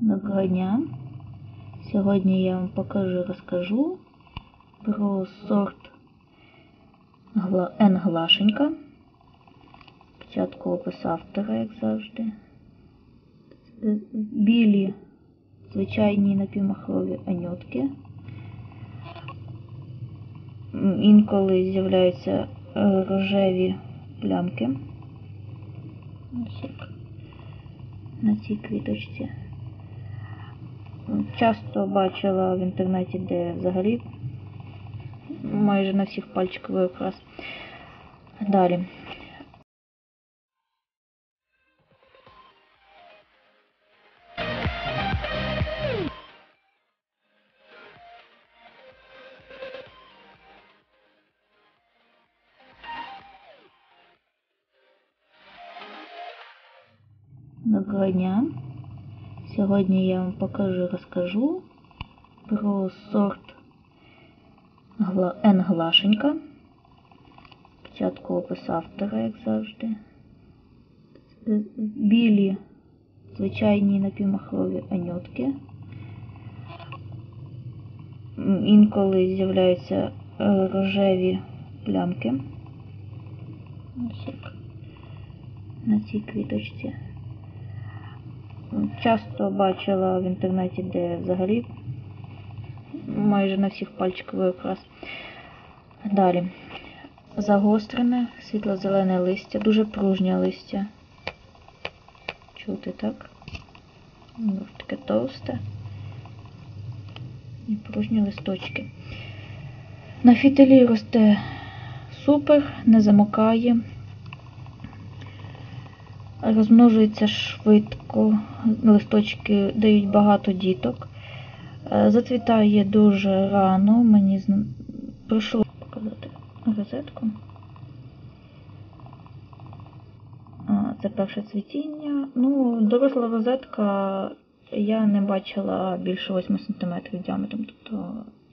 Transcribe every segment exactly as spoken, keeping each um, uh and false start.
Доброго дня! Сьогодні я вам покажу, розкажу про сорт Н. Глашенька. Спочатку опис автора, як завжди. Білі звичайні напівмахрові анютки. Інколи з'являються рожеві плямки. Ось як на цій квіточці. Часто бачила в інтернеті, де взагалі майже на всіх пальчиковий окрас. Далі. Доброго дня! Сьогодні я вам покажу, розкажу про сорт Н. Глашенька. Спочатку опис автора, як завжди. Білі звичайні напівмахрові анютки. Інколи з'являються рожеві плямки. Ось як на цій квіточці. Часто бачила в інтернеті, де взагалі майже на всіх пальчиковий окрас. Далі. Загострене, світло-зелене листя, дуже пружнє листя. Чути, так? Таке товсте. І пружні листочки. На фітилі росте супер, не замокає. Розмножується швидко, листочки дають багато діток. Зацвітає дуже рано, мені прийшло показати розетку. Це перше цвітіння. Ну, доросла розетка я не бачила більше восьми сантиметрів діаметром, тобто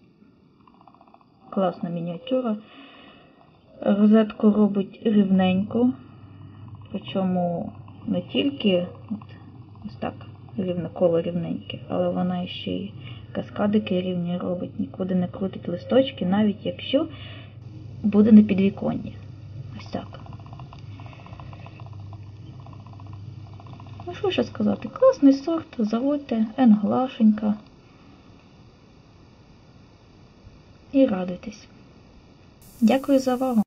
класна мініатюра. Розетку робить рівненько. Причому не тільки от, ось так рівне коло рівненьке, але вона ще й каскадики рівні робить, нікуди не крутить листочки, навіть якщо буде на підвіконні. Ось так. Ну що ще сказати? Класний сорт, заводьте, Н. Глашенька. І радуйтесь. Дякую за увагу!